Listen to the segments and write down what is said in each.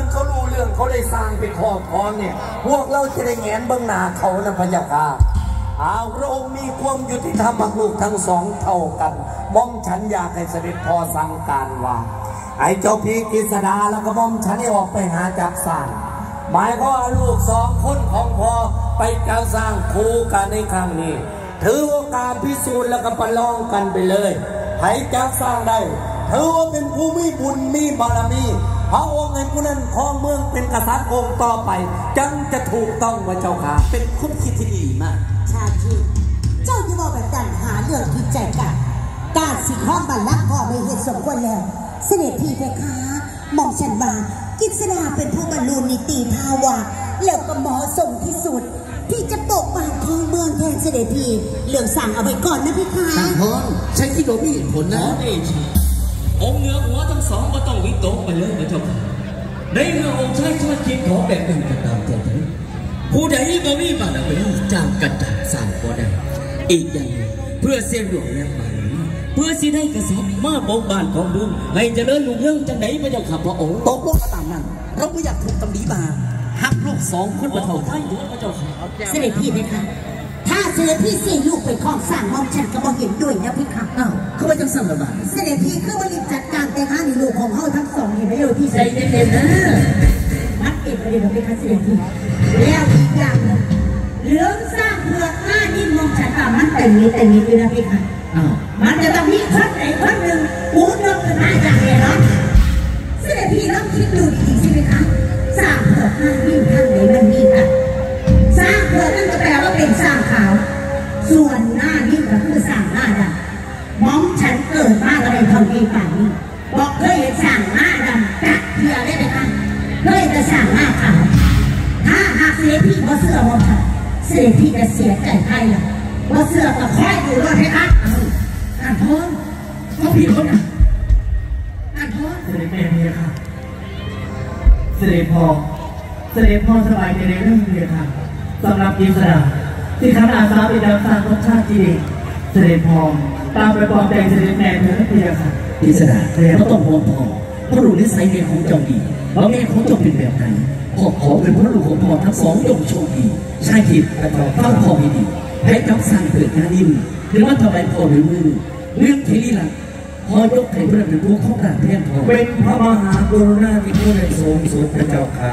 เขารู้เรื่องเขาได้สร้างเป็นครอบครองเนี่ยพวกเราจะได้แงนเบื้องหน้าเขานะพระเจ้าค่ะพระองค์มีความยุติธรรมลูกทั้งสองเท่ากันม่อมฉันอยากให้เสด็จพ่อสั่งการว่าไอ้เจ้าพี่กฤษดาแล้วก็ม่อมฉันให้ออกไปหาจับสร้างหมายก็ว่าลูกสองคนของพ่อไปจับสร้างคู่กันในครั้งนี้ถือโอกาสพิสูจน์แล้วก็ประลองกันไปเลยให้จับสร้างได้ถือว่าเป็นผู้มีบุญมีบารมีพระองค์ในผู้นั้นครองเมืองเป็นกษัตริย์องค์ต่อไปจังจะถูกต้องพระเจ้าค่ะเป็นคุ้มคิดที่ดีมากชาชีเจ้าที่บอกแบบดันหาเรื่องผิดใจกันการสิข้อบัลลังก์พ่อไม่เห็นสมควรแล้วเสด็จพี่เพคะมองฉันว่ากิษณาเป็นผู้บรรลุนิติภาวะแล้วก็เหมาะสมที่สุดที่จะปกป้องของเมืองแทนเสด็จพี่เรื่องสั่งเอาไว้ก่อนนะพี่คะสั่งพรใช้ที่โดมีผลนะองค์เหนือหัวทั้งสองก็ต้องวิตกไปเลยพระเจ้าค่ะในเมื่อองค์ชายชอบคิดขอแบบหนึ่งก็ตามใจถึงผู้ใดก็มีบารมีจ้างกันจัดสร้างก็ได้อีกอย่างเพื่อเสียหลวงและบารมีเพื่อสิได้กษัตริย์มาปกบ้านของบุญให้เจริญรุ่งเรืองจังไหนพระเจ้าค่ะพระองค์ตกลงตามนั้นเราไม่อยากถูกตำหนิมาหักลูกสองคนมาเท่ากันพระเจ้าค่ะเสด็จพี่เพคะถ้าเสด็จพี่เสียลูกไปคลองสร้างมองฉันก็มองเห็นด้วยนะพี่ค่ะเขาไม่จังสั่งระบาดเสด็จพี่คือว่ารีบจัดการแต่งงานในลูกของเขาทั้งสองเห็นไหมเลยพี่ใจเย็นๆนะนัดเก็บประเด็นของพี่ค่ะเสด็จพี่แล้วอีกอย่างนึงเรื่องสร้างเพื่อหน้านิ่มมองฉันว่ามันแต่งนี้ด้วยนะพี่ค่ะมันจะต้องมีคนไหนคนหนึ่งปูนลงกันมาจากเนี่ยเนาะเสด็จพี่ต้องคิดดูดีๆใช่ไหมคะสร้างเพื่อหน้านิ่มทางไหนมันมีกันสร้างเพื่อนั่นก็แปลว่าเป็นสร้างขาวส่วนหน้านิ่มก็คือสร้างหน้าดำมองฉันเกิดมาอะไรทำดีป่านนี้บอกเคยเห็นสร้างหน้าดำจัดเพื่อได้ไหมคะเคยจะสร้างหน้าขาวถ้าหากเสียพี่เพราะเสื้อมองฉันเสียพี่จะเสียใจใครล่ะว่าเสื้อกับค่อยอยู่รถไหมคะอ่านท้องเขาผิดคนอ่ะอ่านท้องเสด็จแม่เมียค่ะเสด็จพ่อสบายใจในเรื่องเมียค่ะสำหรับกิษดาที่ขันอาสาเป็นดาวสร้างรสชาติที่ดีเสด็จพ่อตามไปปลอบใจเสด็จแม่เธอเมียค่ะกิษดาเขาต้องห่วงพ่อเพราะรู้นิสัยเมียของเจ้าดีว่าแม่ของเจ้าเป็นแบบไหนพ่อขอเป็นพระลูกของพ่อทั้งสองยงโชคดีใช่ผิดฟังพ่อให้ดีให้กับสร้างเกิดงานอิ่มหรือว่าทำไมพ่อหรือมือเรื่องที่นี่ล่ะพ่อยกให้เพื่อนเป็นผู้ข้องการเพียงพอเป็นพระมหากรุณาธิคุณในสูงสุดพระเจ้าค่ะ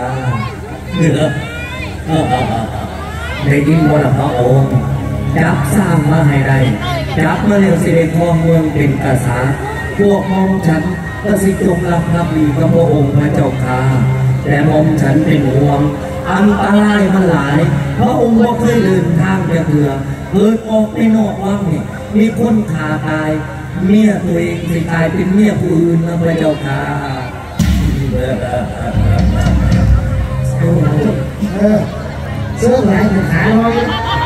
ในยิ่งบนพระองค์จับสร้างมาให้ได้จับมาเรียกเสด็จพ่อเมืองเป็นกษัตริย์พวกมองฉันก็สิจงรับดีกับพระองค์พระเจ้าค่ะแต่มองฉันเป็นห่วงอันตรายมันหลายพระองค์ก็เคยเดินทางไปเถื่อเกิดออกไปนอกวังนี่มีคนขาตายเมียตัวเองสิกลายเป็นเมียผู้อื่นนะพระเจ้าค่ะเสื้อไหนถึงขาลอย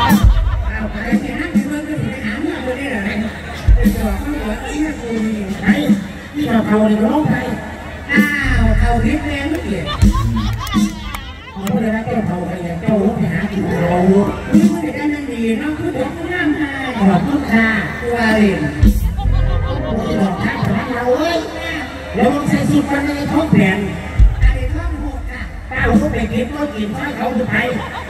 ที่เราเขาเนี่ยร้องไปเขาพิษแรงไม่เกี่ยวเขาไม่ได้เจ้าเขาไปเจ้าลูกไปหากินเรานี่ไม่ได้นั่นดีน้องคือเด็กงามให้ขอบคุณค่ะตัวเองดอกทักของเราเว้ยแล้วมึงใส่สูตรกันในท้องแผ่นอะไรท้องหกค่ะเต้าเขาไปกินก็กินถ้าเขาจะไป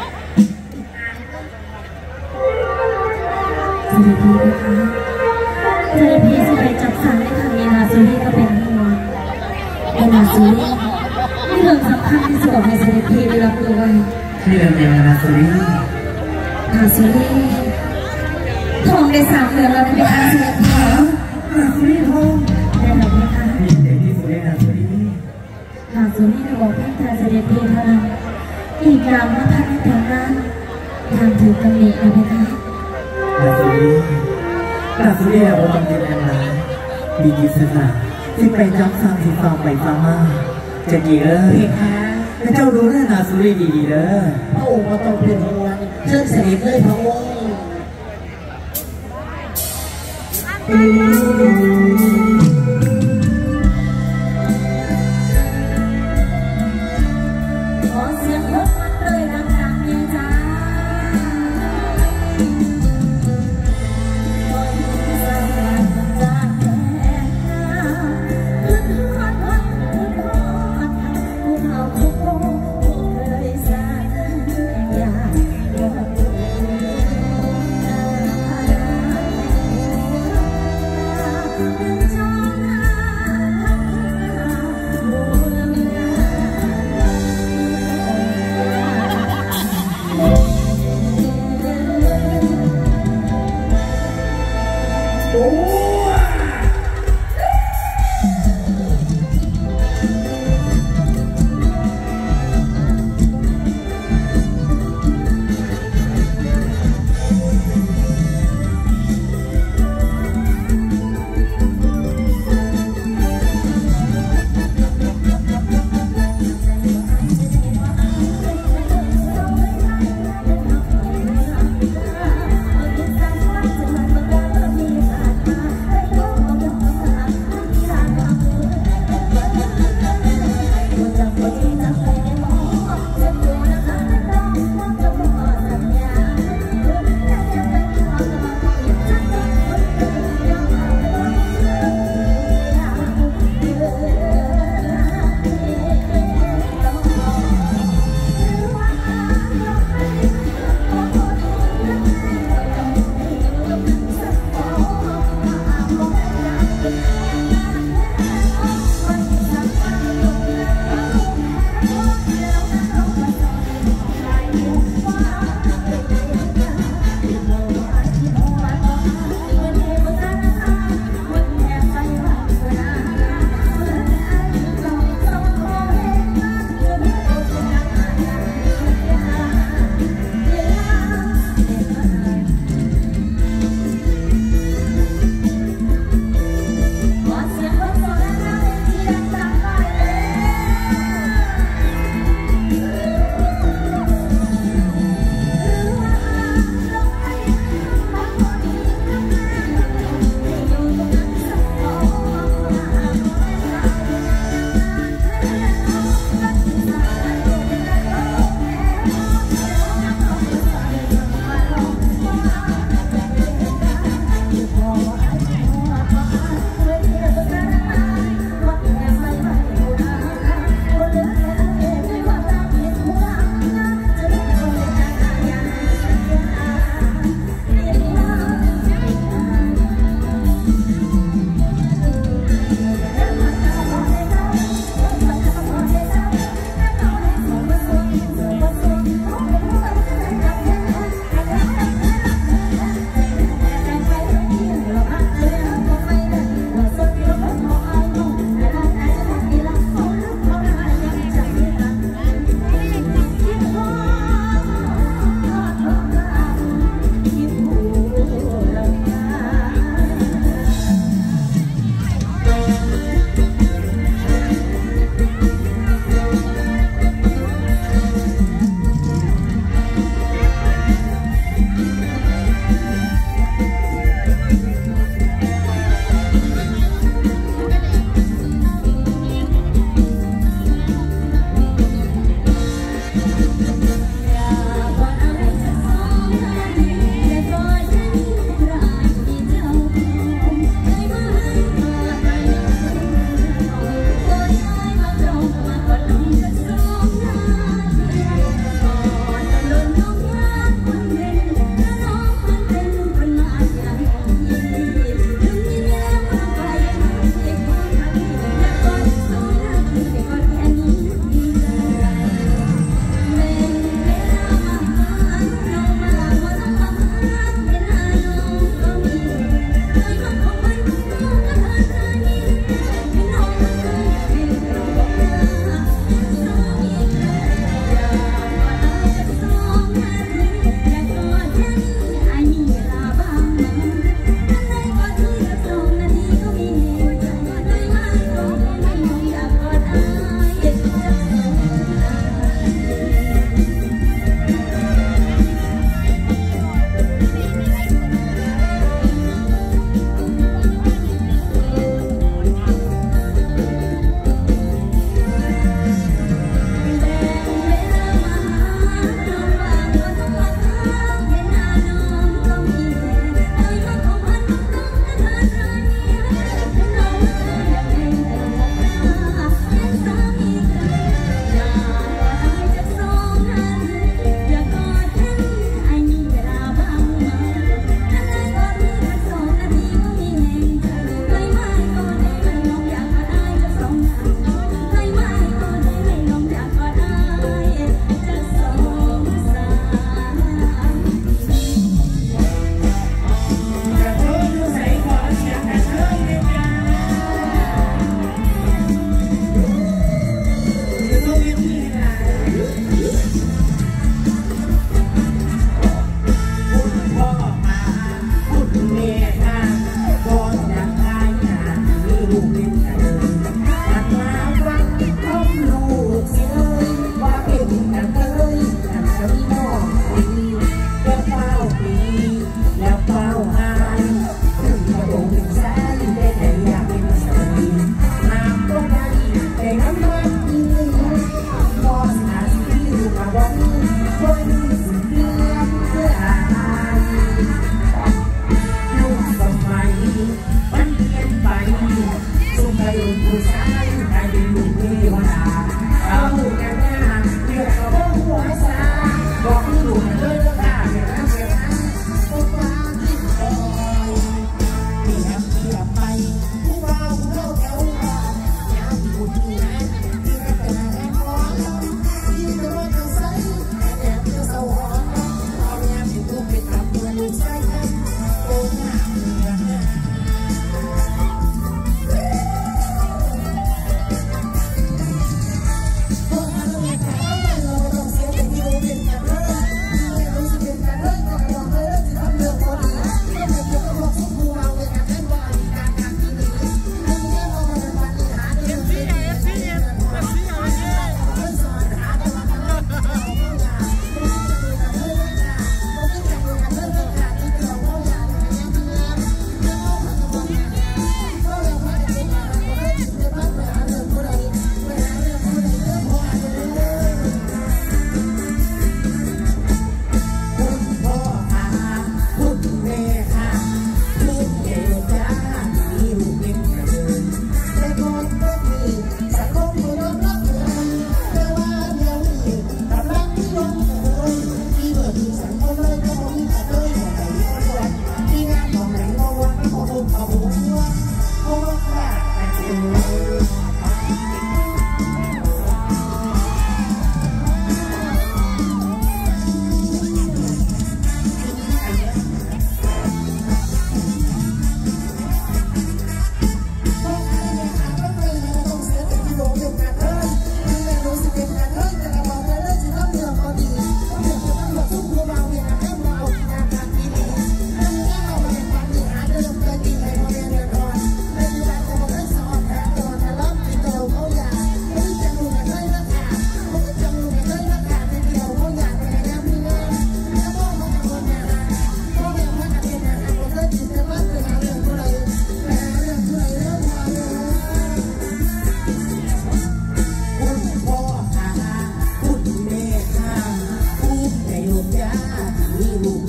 เสด็จพี่สิไปจับสังในครั้งนี้นาซูรีก็เป็นห่วงไอ้นาซูรีนี่เรื่องสำคัญที่สุดในเสด็จพี่ได้รับรู้ไว้ที่เรื่องอะไรนาซูรีทองได้3 เดือนแล้วเป็นอาเซียนเหรอนาซูรีทองได้หรือไม่คะมีเด็กที่สุดในนาซูรีได้บอกเพียงแต่เสด็จพี่เท่านั้นอีกอย่างว่าท่านให้ทำงานทางถือตำหนินะไหมคะนาซูรีเราบำเพ็ญแรงร้ายมีกิจสนาที่ไปจับสร้างที่ฟังไปฟังมาจะดีเลยพระเจ้ารู้เรื่องนาซูรีดีๆเด้อพระองค์ก็ต้องเป็นห่วงเชิญเสด็จเลยพระองค์ขอเสียงพบมันเลยดังๆเนี่ยจ้าทุก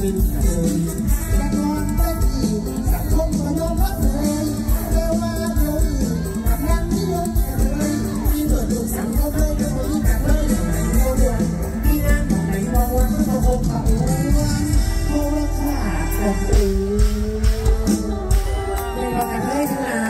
เป็นเลยแต่ก่อนแต่ดีสังคมก็ยอมรับเลยแต่ว่าเดี๋ยวนี้กับงานนิยมเลยมีเกิดลูกสังคมเลยก็มีกันเลยเดียวด่วนมีงานของไหนมองว่าก็คงขับวนเพราะว่าขาดกับเองไม่ว่ากันเลยทั้งหลาย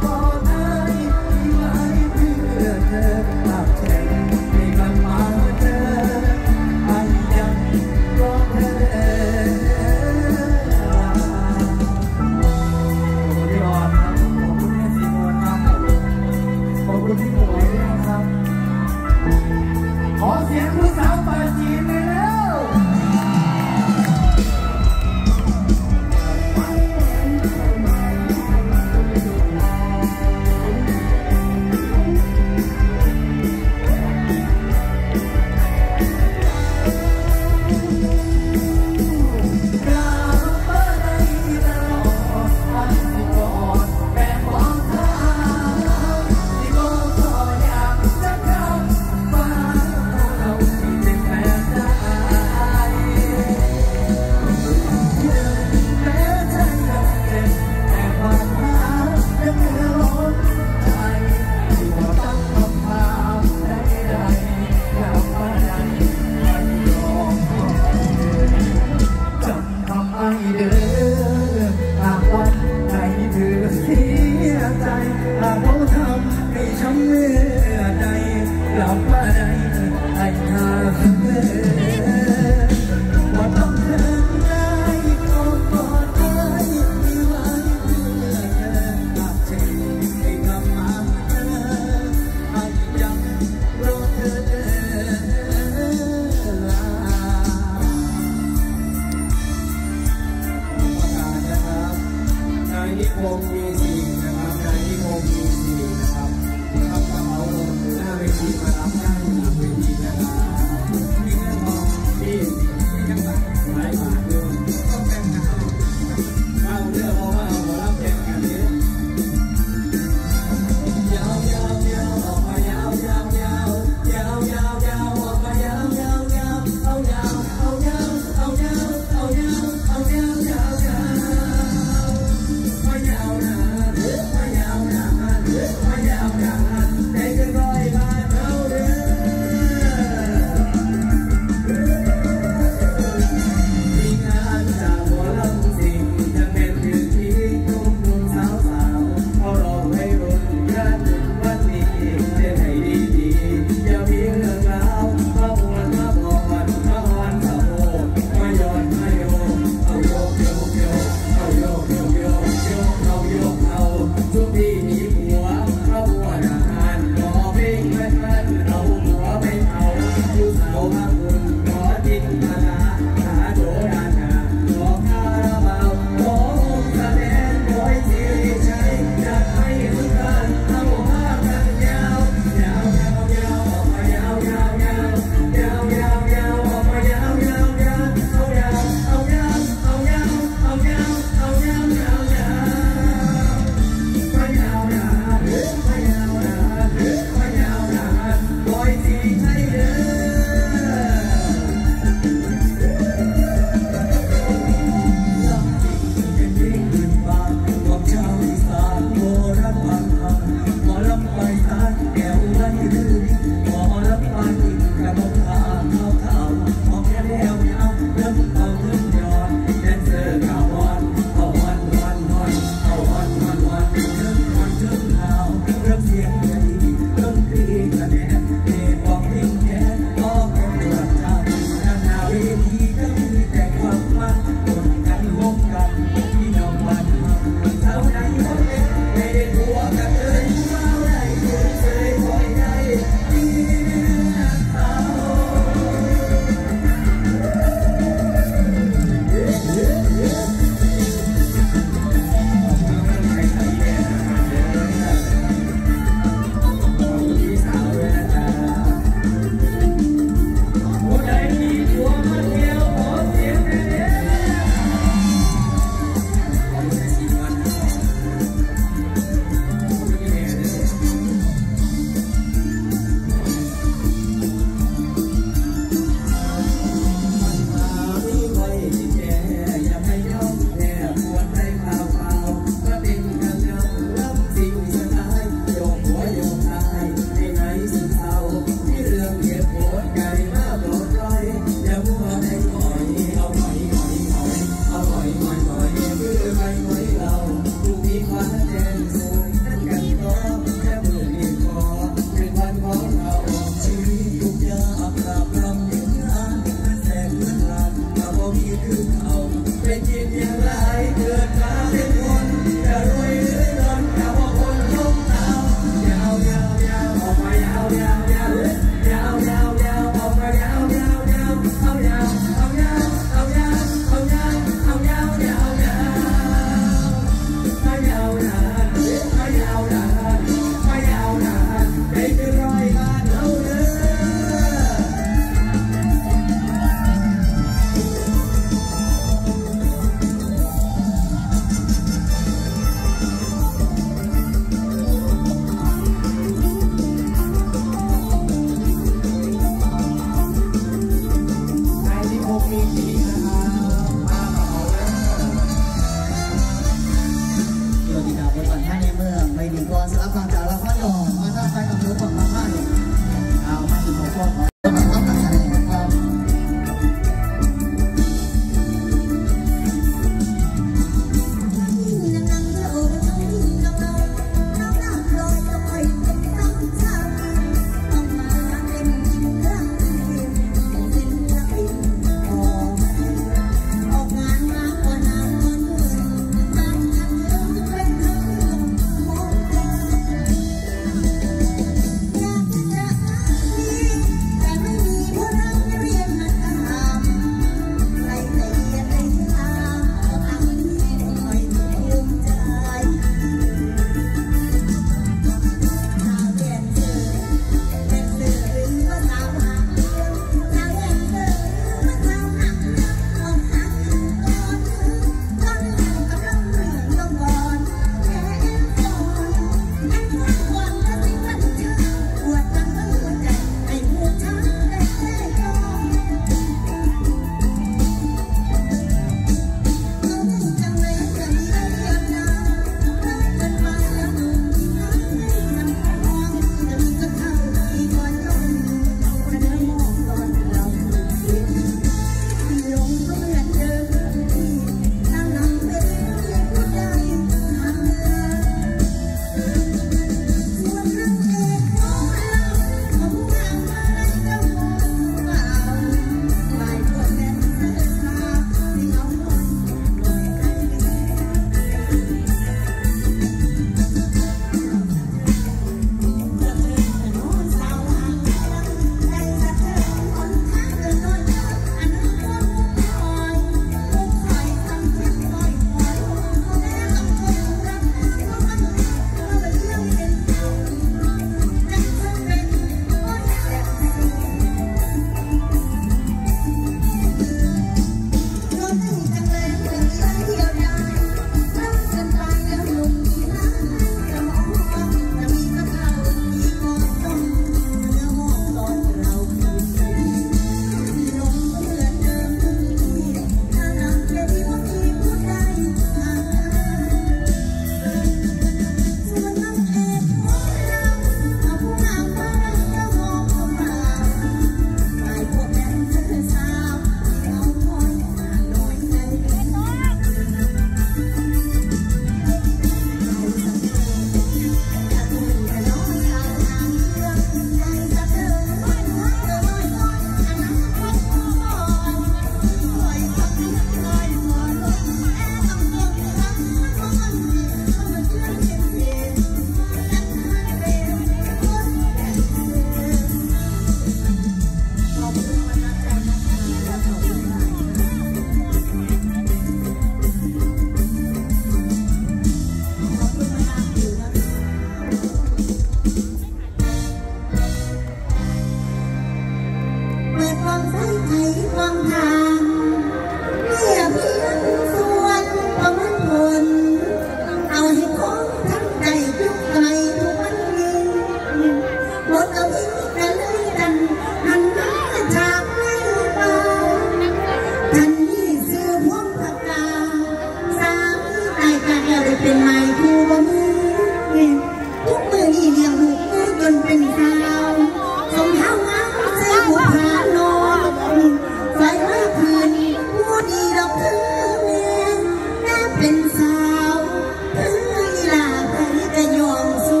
ความใส่ใจความทางเมื่อเพียงส่วนประมาณผลเอาให้ของทั้งใจยุกไกลทุกวันนี้หมดเอาอีกกันเลยกันหันหน้าจากไม่ไปทันนี้ซื้อพวงผักกาสามีตายกันแล้วได้เป็นไม้คู่บ่มือทุกมือนี่เลี้ยงลูกจนเป็นสาวสมเท้างามใส่หัวผานอนใส่ไว้คืนหัวดีดอกเธอแม่แม่เป็นสาวเธออีหลาใครก็ยอมสู้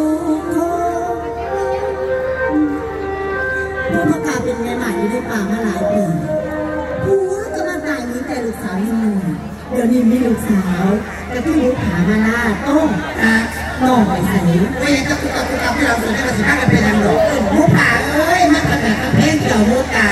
ผู้ประกาศเป็นแม่ใหม่อยู่ในป่ามาหลายปีผัวก็มาตายมีแต่ลูกสาวยังหนุ่มเดี๋ยวนี้มีลูกสาวแต่ที่ลูกขามาลาต้องน้องไปใส่ไม่ยังก็กับที่เราสุดได้มาสิบห้ากันเป็นอันหรอกผู้ผ่าเอ้ยมันขนาดกับเพลงเกี่ยวกับการ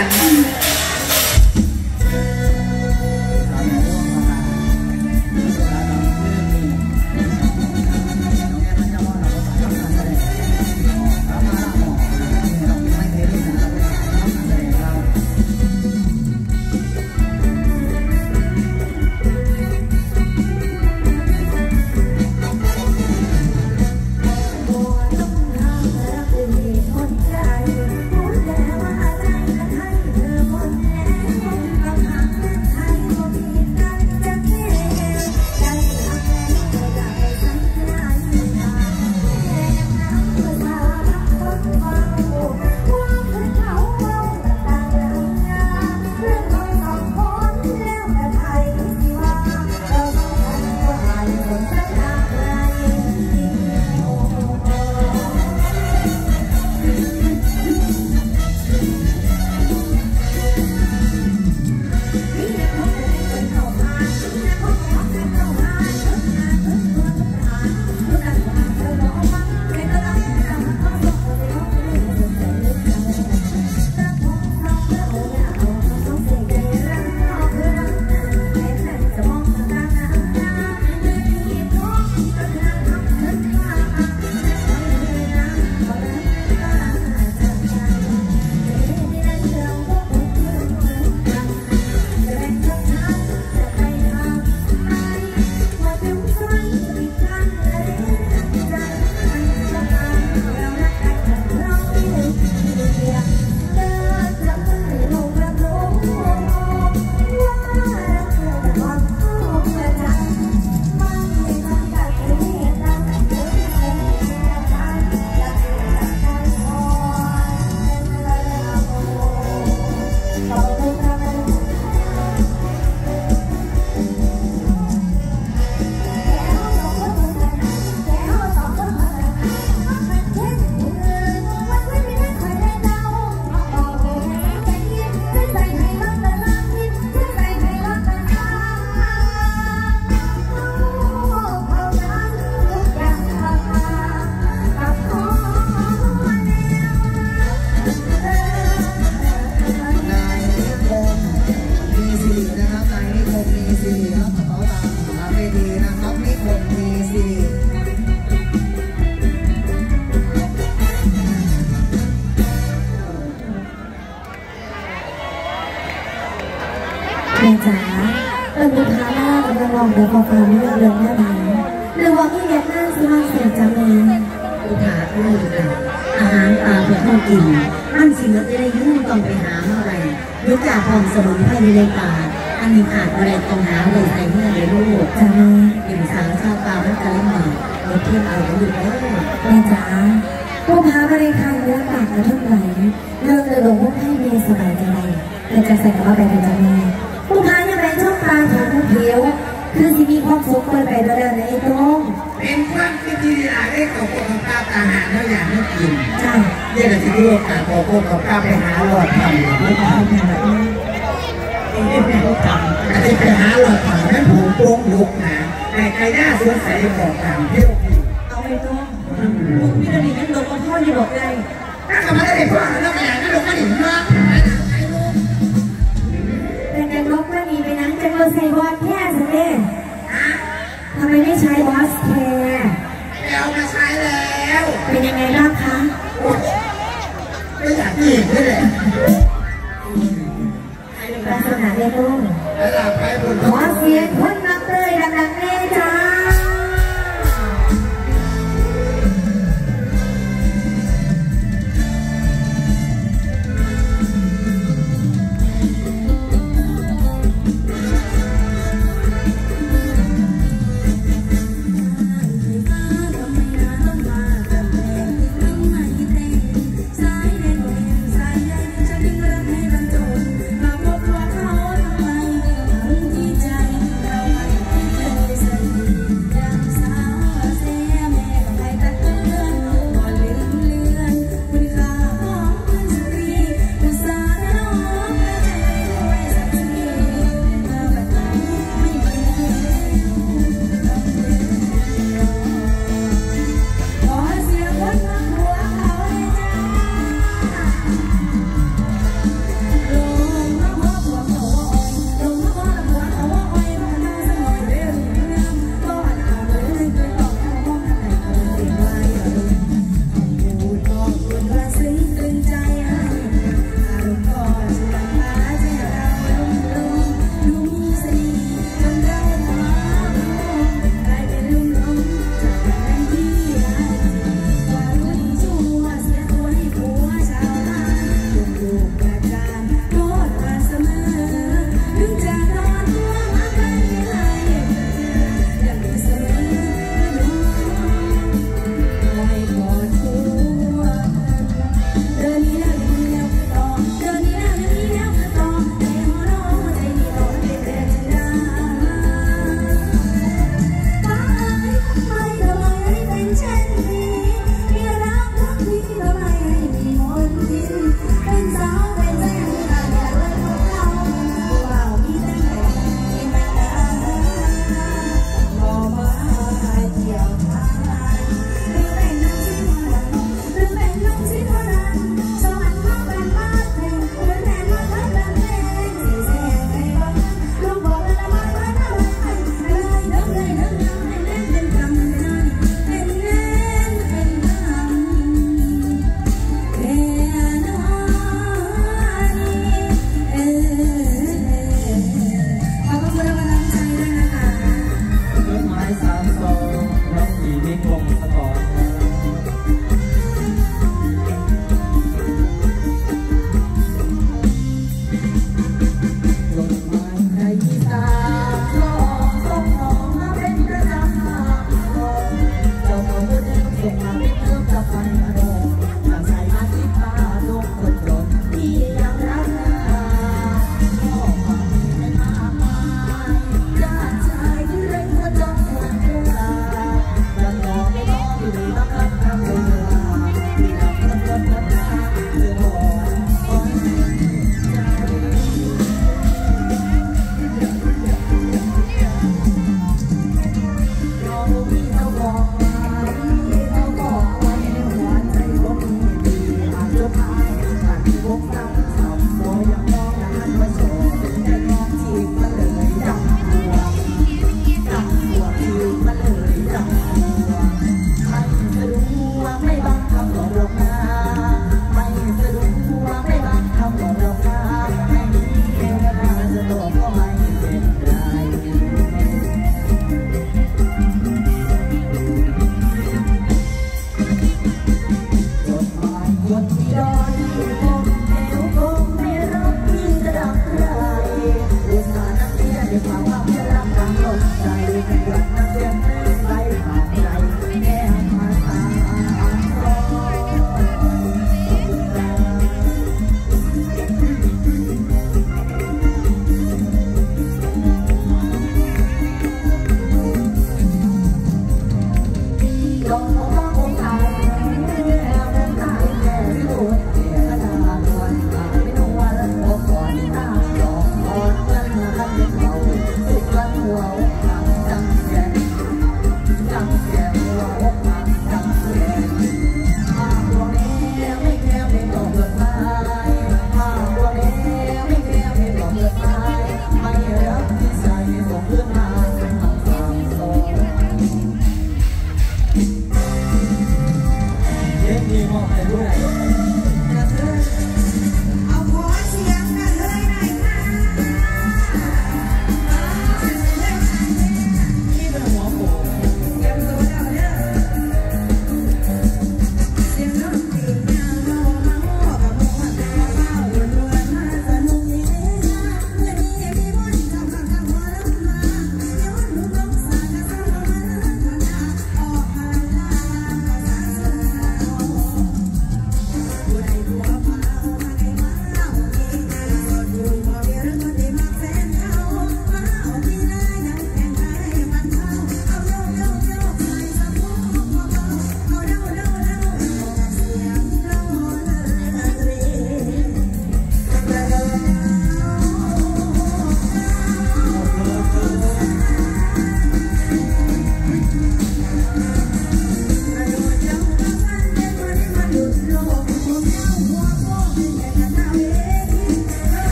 แม่จ๋าเป็นลูกค้าหน้ากำลังลองเดี๋ยวพอฟังเรื่องหน้าหนาวหรือว่าที่เด็กหน้าซื้อมาเสียจังเลยลูกค้าที่นี่ค่ะอาหารปลาเพื่อต้องกินมันสิ่งที่จะได้ยุ่งต้องไปหาเมื่อไรยุคจากความสมุนไพรในป่าอันนี้ขาดอะไรต้องหาเลยใส่เมื่อไรลูกจ้าแม่เป็นสาวชาวป่าไม่จะเล่นหมากรถเที่ยวเอาไปอยู่แล้วแม่จ๋าผู้พามาในทางเนื้อปากกระทุ่มไหลเรื่องระดมพวกให้เมย์สบายใจแต่จะใส่กับว่าไปเป็นจ้าแม่ผู้พายังไงช่องตาของผู้เขียวคือสิมีความสุขไปโดยเดินในตรงเป็นความคิดที่ดีได้ของคนของข้าวอาหารเขาอยากให้กินใช่เรื่องที่ที่โอกาสของคนของข้าวไปหาหลอดทำไม่ทำแบบนี้ไม่ทำอะไรไปหาหลอดทำนั้นผมโป่งลุกนะแต่ใครหน้าสงสัยบอกตามที่เอาไปตรงผมมีระดับนั้นลงมาพ่อที่บอกได้ถ้าเขาไม่ได้พ่อแล้วแม่ก็ลงมาหนิมากเป็นการลบก็ดีไปนั้นจะมาใส่บอสแค่สิเด้ทำไมไม่ใช้บอสแคร์เอามาใช้แล้วเป็นยังไงบ้างคะไม่อยากกินเลยเลยลูกขอเสียงคนนักเตยดังๆเลยจ้าที่ใจเรา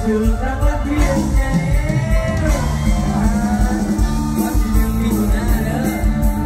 ชื่อรางวัลที่1ไงวันที่1มีหน้าเด้อ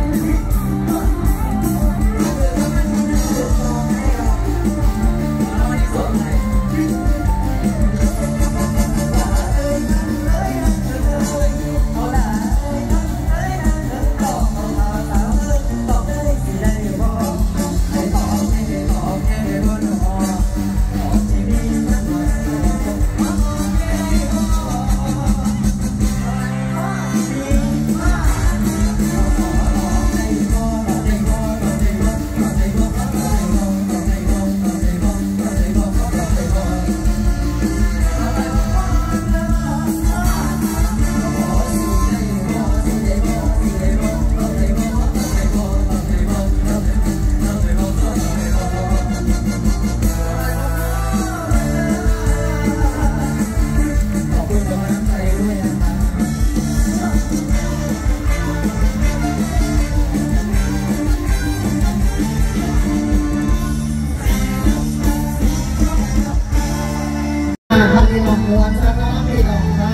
พี่น้องมวลซะนะพี่น้องนะ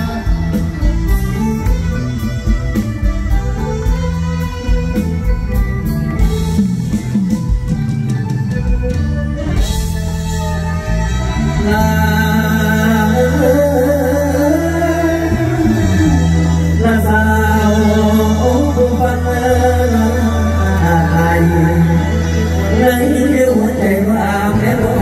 ลาสาวฟังไทยในหัวใจว่าแม่บอก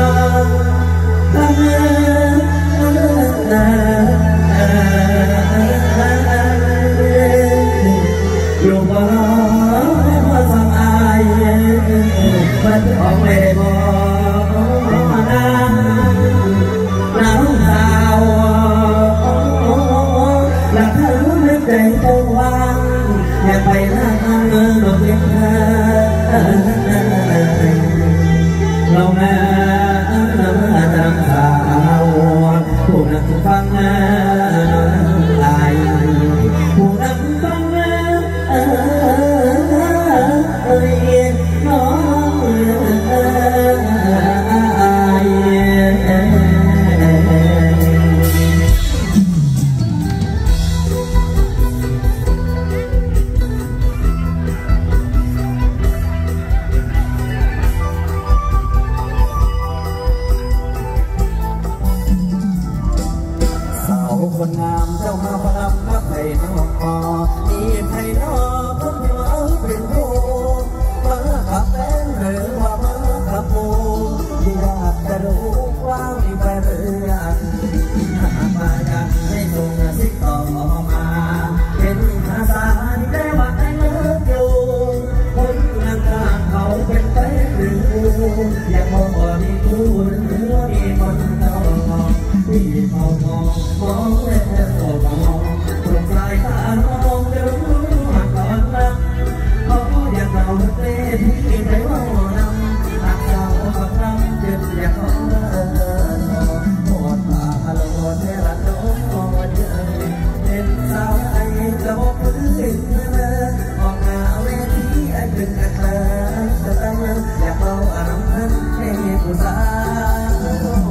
ลูกบ่มาสบายมันออกไม่ได้บอกน้ำสาวหลักเธอไม่ใจต้องวางอย่าไปละเงินเพียงเธอเราแม่น้ำสาวผู้นักฟังไอผู้นักฟังน้คนงามเจ้ามาพลังนับไผ่นอมีไผ่นอคนที่มาเป็นผู้มาขับแป้งหรือว่ามาขับมูที่อยากจะรู้ว่ามีแฟนหรือยังมาอยากให้ส่งสิ่งต่อมาเป็นภาษาที่ได้ว่าให้เลิกอยู่คนงานข้างเขาเป็นไปหรืออยากมองว่ามีคู่หรือว่ามีคนต่อที่มองแล้วมองตรงสายตามองจะรู้มาก่อนรักเขาอยากเราเล่นที่ใจว่านำหากเราฟังรำเจ็บอยากขอหมดตาลงเทระโดนเยอะเป็นสาวไอ้จะบอกพื้นออกหน้าเวทีไอ้เป็นกระเทยจะตั้งอยากเอาอารมณ์นั้นให้ผู้สาว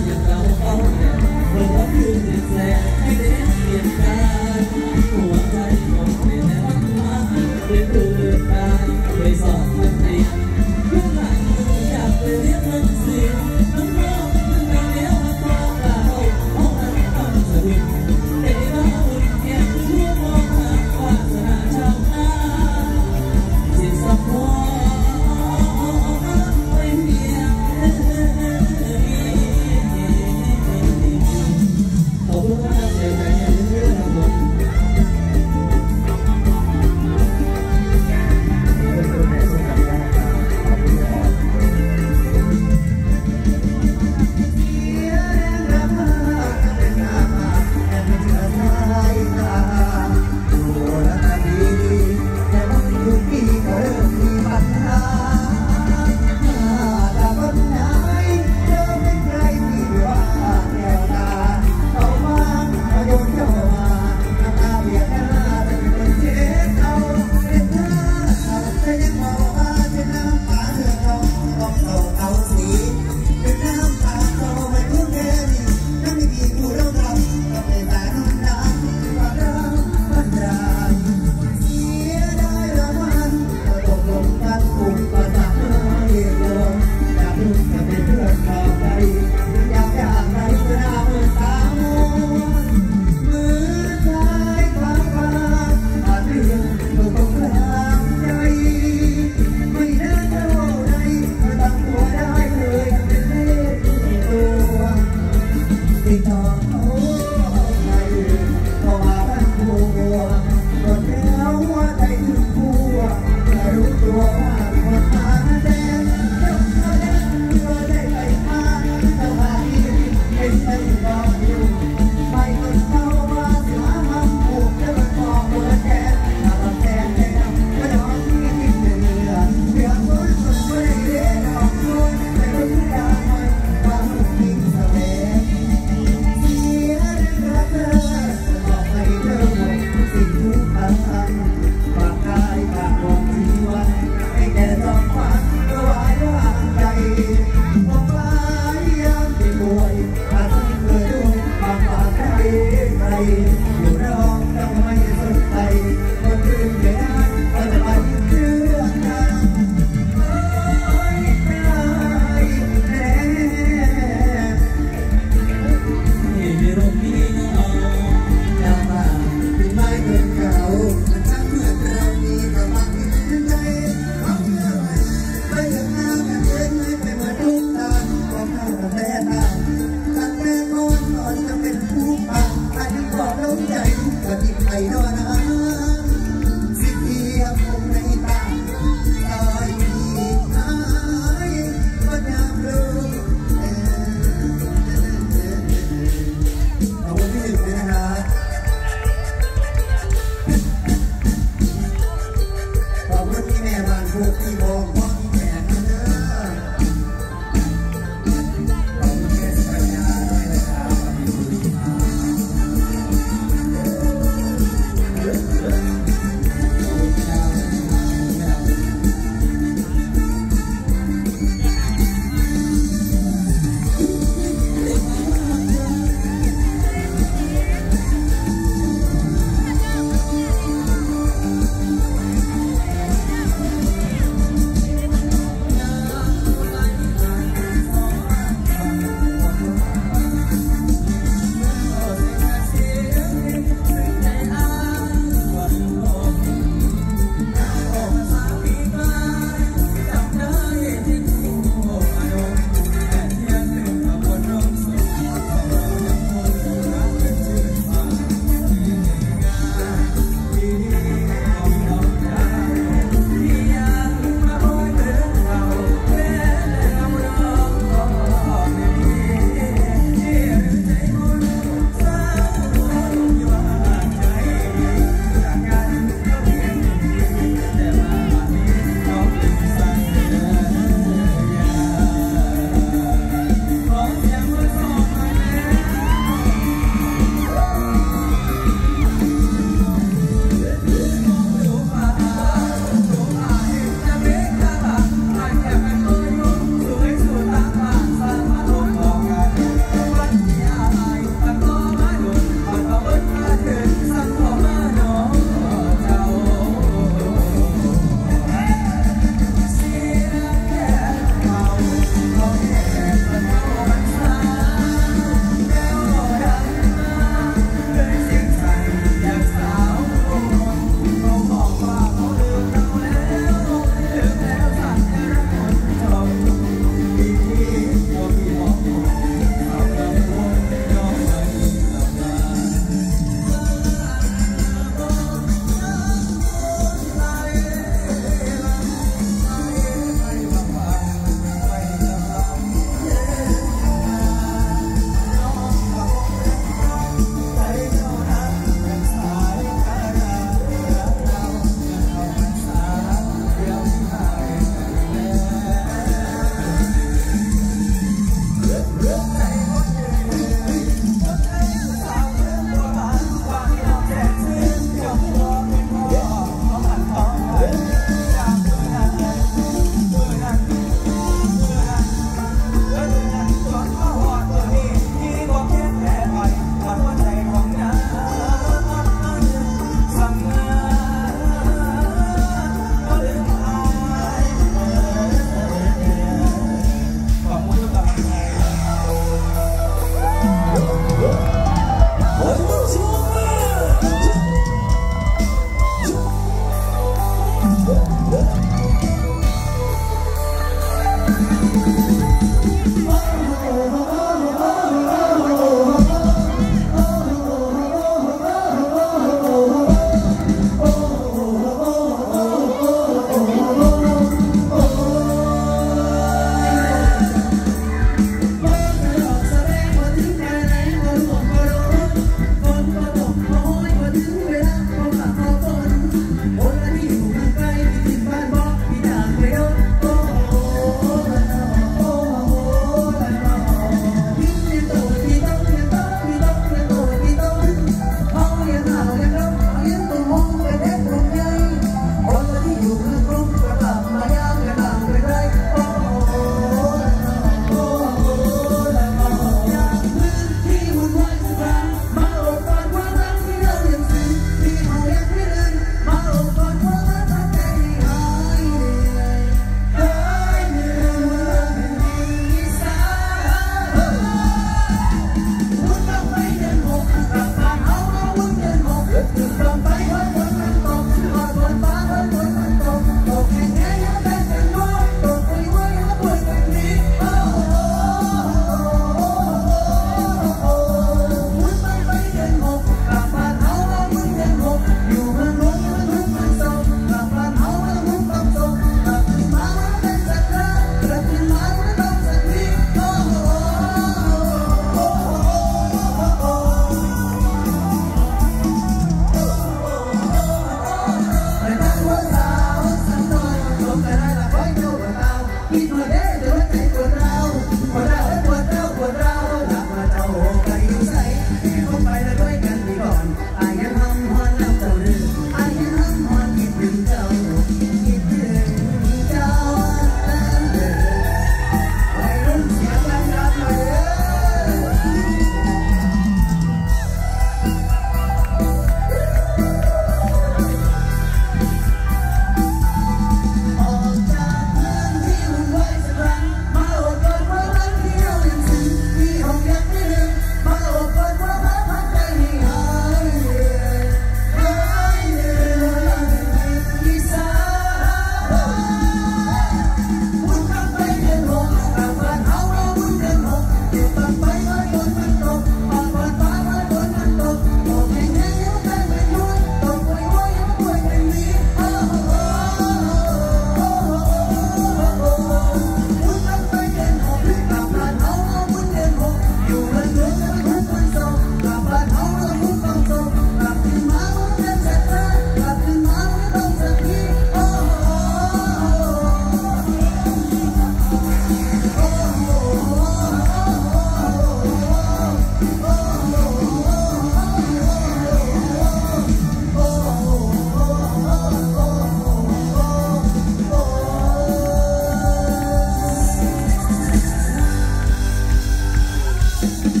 เ